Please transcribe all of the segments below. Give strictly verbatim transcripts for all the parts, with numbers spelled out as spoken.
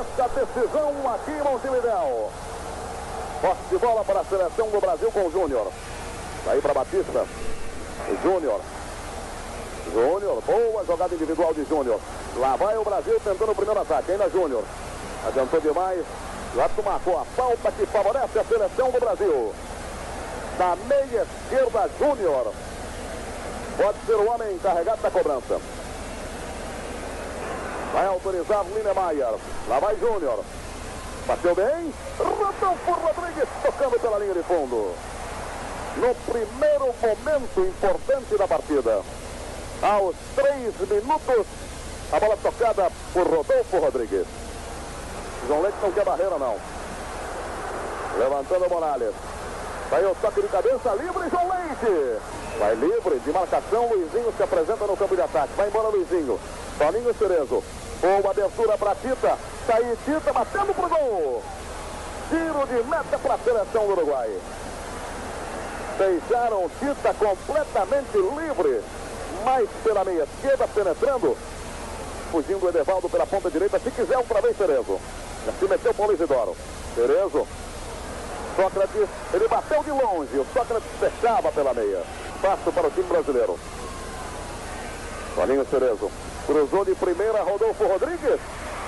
esta decisão aqui em Montevidéu. Posse de bola para a seleção do Brasil com o Júnior. Daí para Batista. Júnior. Júnior, boa jogada individual de Júnior. Lá vai o Brasil tentando o primeiro ataque. Ainda Júnior. Adiantou demais. O árbitro marcou a falta que favorece a seleção do Brasil. Na meia esquerda, Júnior. Pode ser o homem encarregado da cobrança. Vai autorizar Lindemeyer. Lá vai Júnior. Bateu bem. Rodolfo Rodrigues tocando pela linha de fundo. No primeiro momento importante da partida. Aos três minutos, a bola tocada por Rodolfo Rodrigues. João Leite não quer barreira, não. Levantando o Morales. Vai o toque de cabeça, livre, João Leite. Vai livre, de marcação, Luizinho se apresenta no campo de ataque. Vai embora Luizinho. Toninho Cerezo. Boa abertura para Tita. Tá aí Tita batendo pro gol. Tiro de meta para a seleção do Uruguai. Deixaram Tita completamente livre. Mais pela meia esquerda, penetrando. Fugindo o Edevaldo pela ponta direita. Se quiser, outra vez Cerezo. Já se meteu Paulo Isidoro. Cerezo. Sócrates, ele bateu de longe. O Sócrates fechava pela meia. Passo para o time brasileiro. Toninho Cerezo. Cruzou de primeira, Rodolfo Rodrigues.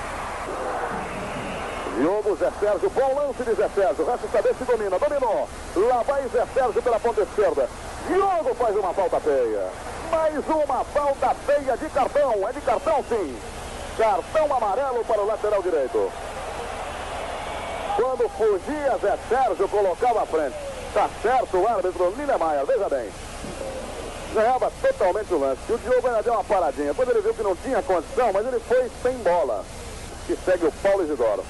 Diogo, Zé Sérgio, bom lance de Zé Sérgio. Resta saber se domina, dominou. Lá vai Zé Sérgio pela ponta esquerda. Diogo faz uma falta feia. Mais uma falta feia de cartão. É de cartão, sim. Cartão amarelo para o lateral direito. Quando fugia, Zé Sérgio colocava à frente. Tá certo o árbitro Lindemeyer, veja bem. Ganhava totalmente o lance. E o Diogo ainda deu uma paradinha. Quando ele viu que não tinha condição, mas ele foi sem bola. Que segue o Paulo Isidoro.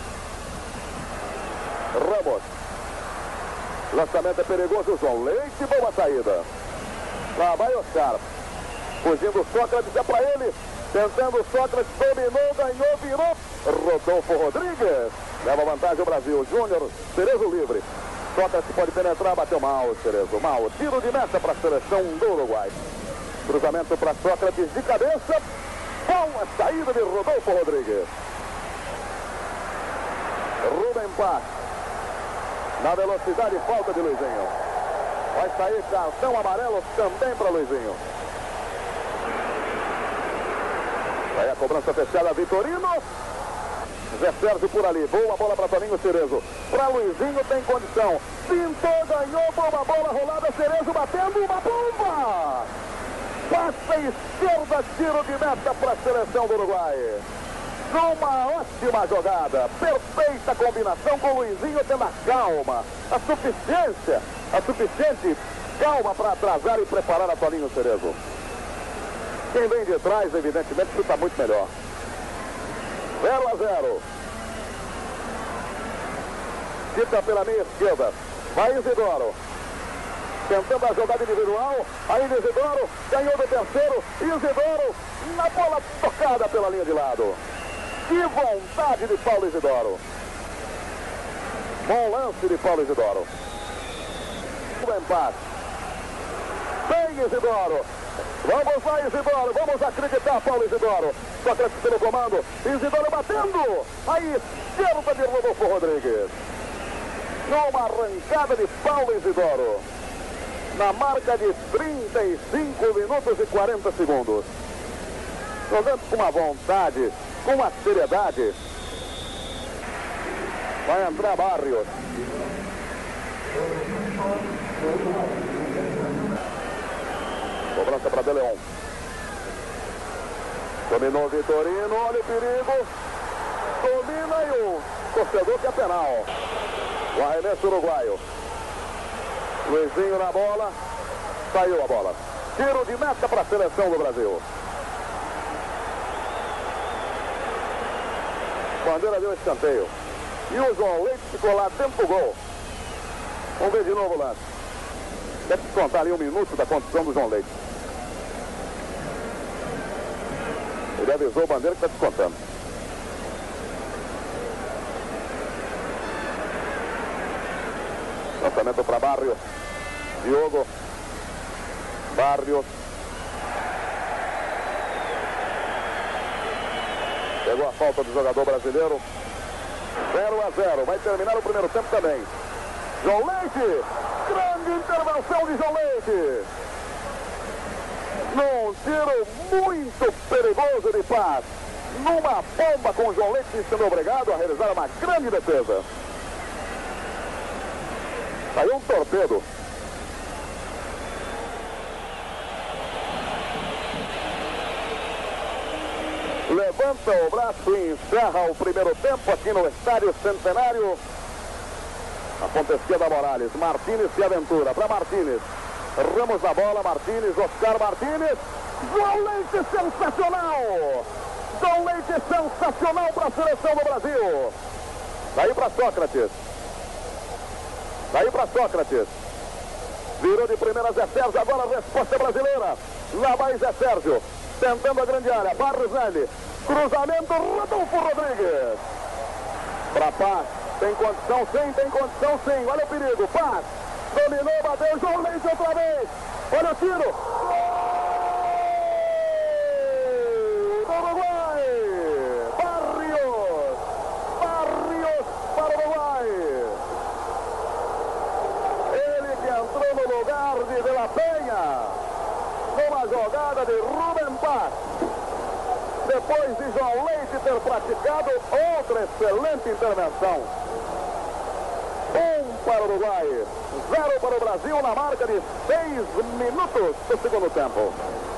Ramos. Lançamento é perigoso, João Leite, boa saída. Lá vai Oscar. Fugindo Sócrates, é pra ele. Tentando Sócrates, dominou, ganhou, virou. Rodolfo Rodrigues. Leva vantagem o Brasil. Júnior, Cerezo livre. Sócrates pode penetrar, bateu mal o Cerezo. Mal. Tiro de meta para a seleção do Uruguai. Cruzamento para Sócrates de cabeça. Boa saída de Rodolfo Rodrigues. Rubem Paz. Na velocidade, falta de Luizinho. Vai sair cartão amarelo também para Luizinho. Vai a cobrança fechada, Vitorino. Zé Sérgio por ali. Boa bola para Toninho Cerezo. Para Luizinho tem condição. Pintou, ganhou, boa bola rolada. Cerezo batendo uma bomba. Passa esquerda, tiro de meta para a seleção do Uruguai. Uma ótima jogada, perfeita combinação com o Luizinho tendo a calma, a suficiência, a suficiente calma para atrasar e preparar a Toninho Cerezo. Quem vem de trás, evidentemente, está muito melhor. zero a zero. Tita pela meia esquerda. Vai Isidoro. Tentando a jogada individual. Aí Isidoro ganhou do terceiro. Isidoro na bola tocada pela linha de lado. Que vontade de Paulo Isidoro. Bom lance de Paulo Isidoro. O empate. Vem Isidoro. Vamos lá, Isidoro. Vamos acreditar, Paulo Isidoro. Sócrates pelo comando. Isidoro batendo. Aí, esquerda de Rodolfo Rodrigues. Numa arrancada de Paulo Isidoro. Na marca de trinta e cinco minutos e quarenta segundos. Jogando com uma vontade, com uma seriedade. Vai entrar Barrios. Cobrança para De Leon. Dominou Vitorino, olha o perigo. Domina e o torcedor que é penal. O arremesso uruguaio. Luizinho na bola. Saiu a bola. Tiro de meta para a seleção do Brasil. Bandeira deu escanteio. E o João Leite ficou lá dentro do gol. Vamos ver de novo o lance. Deve contar ali um minuto da condição do João Leite. Ele avisou o Bandeira que está descontando. Lançamento para Barrios. Diogo. Barrios. Pegou a falta do jogador brasileiro. zero a zero. Vai terminar o primeiro tempo também. João Leite. Grande intervenção de João Leite. Num tiro muito perigoso de Paz. Numa bomba com o João Leite sendo obrigado a realizar uma grande defesa. Saiu um torpedo. Levanta o braço e encerra o primeiro tempo aqui no Estádio Centenário. A ponta esquerda Morales. Martínez se aventura para Martínez. Ramos na bola, Martínez, Oscar Martínez. João Leite sensacional! João Leite sensacional para a seleção do Brasil. Daí para Sócrates. Daí para Sócrates. Virou de primeira Zé Sérgio, agora a resposta brasileira. Lá vai Zé Sérgio. Tentando a grande área, Barros Nelly. Cruzamento, Rodolfo Rodrigues. Para Paz. Tem condição sim, tem condição sim. Olha o perigo, Paz. Dominou, bateu, João Leite outra vez. Olha o tiro. Gol do Uruguai. Barrios. Barrios para o Uruguai. Ele que entrou no lugar de De La Penha. Numa jogada de Rubem Paz. Depois de João Leite ter praticado outra excelente intervenção. Um para o Uruguai, zero para o Brasil na marca de seis minutos do segundo tempo.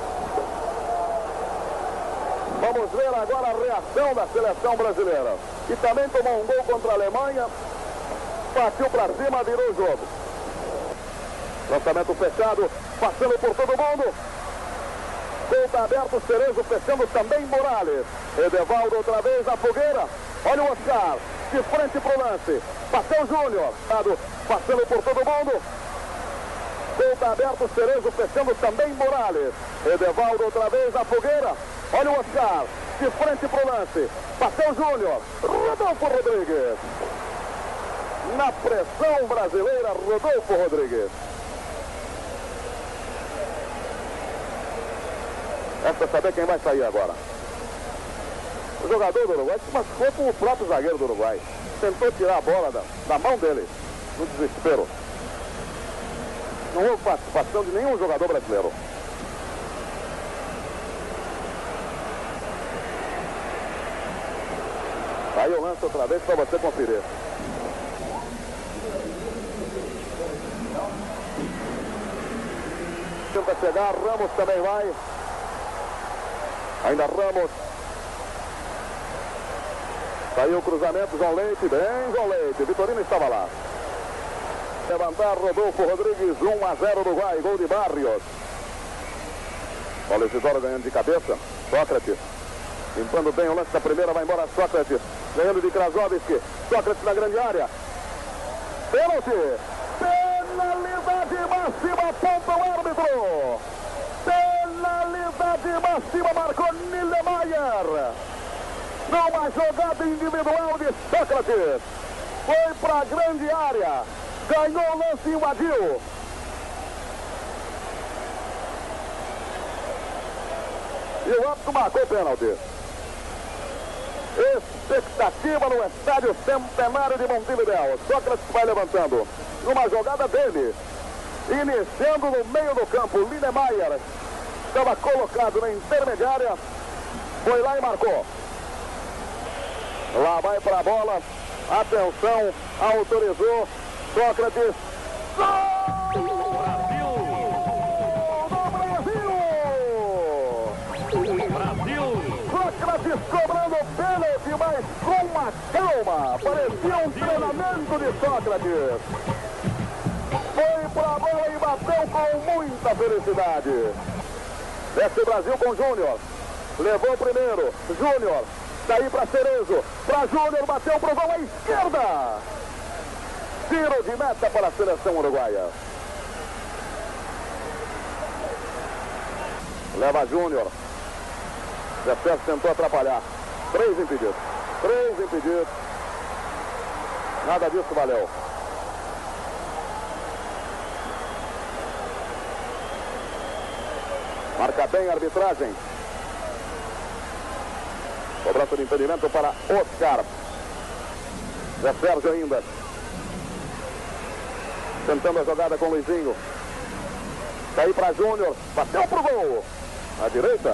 Vamos ver agora a reação da seleção brasileira. Que também tomou um gol contra a Alemanha. Partiu para cima, virou o jogo. Lançamento fechado, passando por todo mundo. Gol está aberto, Cerezo fechando também Morales. Edevaldo outra vez na fogueira. Olha o Oscar, de frente para o lance. Bateu Júnior, passando por todo mundo. Gol está aberto, Cerezo fechando também Morales. Edevaldo outra vez na fogueira. Olha o Oscar, de frente para o lance. Bateu Júnior, Rodolfo Rodrigues. Na pressão brasileira, Rodolfo Rodrigues. É para saber quem vai sair agora. O jogador do Uruguai se machucou com o próprio zagueiro do Uruguai. Tentou tirar a bola da, da mão dele, no desespero. Não houve participação de nenhum jogador brasileiro. Aí eu lanço outra vez para você conferir. Tenta chegar, Ramos também vai. Ainda Ramos. Saiu o cruzamento, João Leite, bem João Leite, Vitorino estava lá. Levantar Rodolfo Rodrigues, um a zero Uruguai, gol de Barrios. Olha o Isidoro ganhando de cabeça, Sócrates. Limpando bem o lance da primeira, vai embora Sócrates. Ganhando de Krasovski, Sócrates na grande área. Pênalti! Penalidade máxima, ponta o árbitro! Penalidade máxima, marcou Niedermayer. Numa jogada individual de Sócrates. Foi para a grande área. Ganhou o lance e invadiu. E o árbitro marcou o pênalti. Expectativa no Estádio Centenário de Montevidéu. Sócrates vai levantando. Numa jogada dele. Iniciando no meio do campo. Niedermayer estava colocado na intermediária. Foi lá e marcou. Lá vai para a bola. Atenção. Autorizou. Sócrates. Gol do Brasil! Brasil! Brasil! Sócrates cobrando pênalti, mas com uma calma. Parecia um treinamento de Sócrates. Foi para a bola e bateu com muita felicidade. Desce o Brasil com Júnior. Levou o primeiro. Júnior. Daí para Cerezo. Para Júnior. Bateu para o gol à esquerda. Tiro de meta para a seleção uruguaia. Leva Júnior. Zé Sérgio tentou atrapalhar. Três impedidos. Três impedidos. Nada disso valeu. Marca bem a arbitragem. Cobrança de impedimento para Oscar. Zé Sérgio ainda. Tentando a jogada com o Luizinho. Caiu para Júnior. Bateu pro gol. À direita.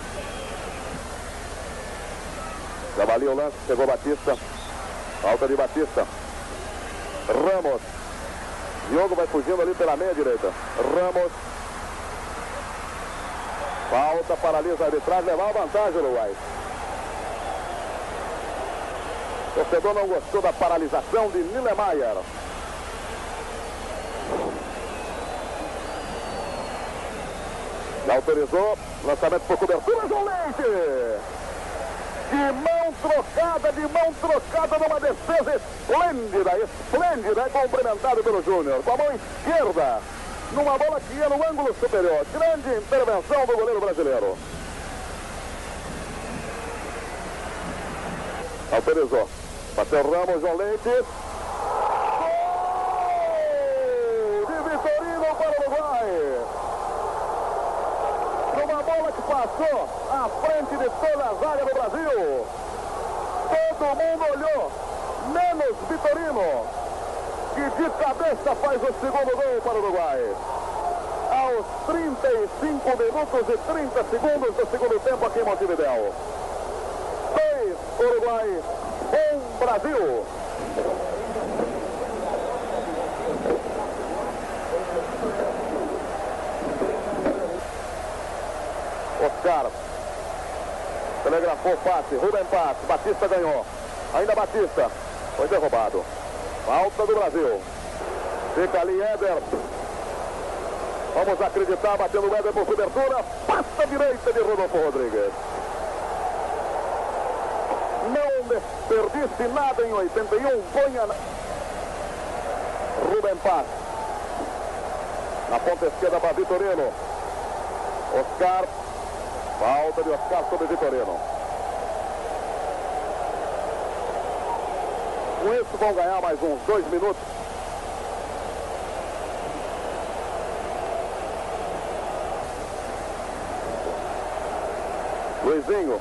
Trabalhou o lance. Chegou Batista. Falta de Batista. Ramos. Diogo vai fugindo ali pela meia direita. Ramos. Falta, paralisa a arbitragem. Levar a vantagem, Uruguai. O torcedor não gostou da paralisação de Niedermayer. Já autorizou. Lançamento por cobertura. João Leite. De mão trocada, de mão trocada numa defesa esplêndida, esplêndida, é cumprimentado pelo Júnior. Com a mão esquerda, numa bola que ia no ângulo superior. Grande intervenção do goleiro brasileiro. Autorizou. Bateu Ramos, João Leite. Gol de Vitorino para o Uruguai. Uma bola que passou à frente de toda a zaga do Brasil. Todo mundo olhou, menos Vitorino, que de cabeça faz o segundo gol para o Uruguai. Aos trinta e cinco minutos e trinta segundos do segundo tempo aqui em Montevidéu. dois Uruguai, um Brasil. Oscar telegrafou passe, Rubem passe, Batista ganhou, ainda Batista, foi derrubado. Falta do Brasil. Fica ali Éder. Vamos acreditar, batendo o Éder por cobertura. Passa direita de Rodolfo Rodrigues. Não desperdice nada em oitenta e um. Ponha na... Rubem passe. Na ponta esquerda para Vitorino. Oscar. Falta de Oscar sobre Vitorino. Com isso vão ganhar mais uns dois minutos. Luizinho.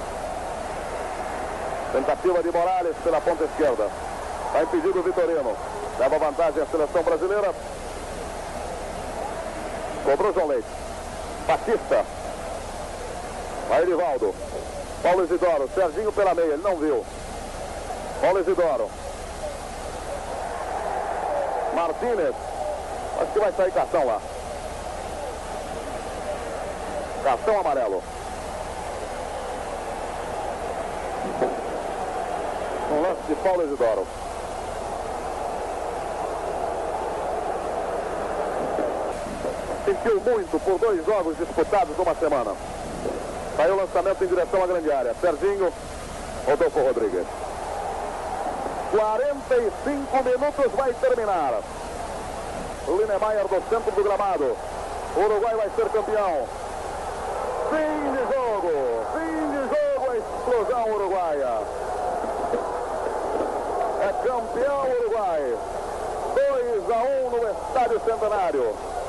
Tentativa de Morales pela ponta esquerda. Está impedido o Vitorino. Leva vantagem a seleção brasileira. Cobrou João Leite. Batista. Vai Edivaldo. Paulo Isidoro. Serginho pela meia. Ele não viu. Paulo Isidoro. Martínez. Acho que vai sair cartão lá. Cartão amarelo. Um lance de Paulo Isidoro. Sentiu muito por dois jogos disputados numa semana. Saiu o lançamento em direção à grande área. Serginho, Rodolfo Rodrigues. quarenta e cinco minutos vai terminar. O Niedermayer do centro do gramado. O Uruguai vai ser campeão. Fim de jogo. Fim de jogo. A explosão uruguaia. É campeão Uruguai. dois a um no Estádio Centenário.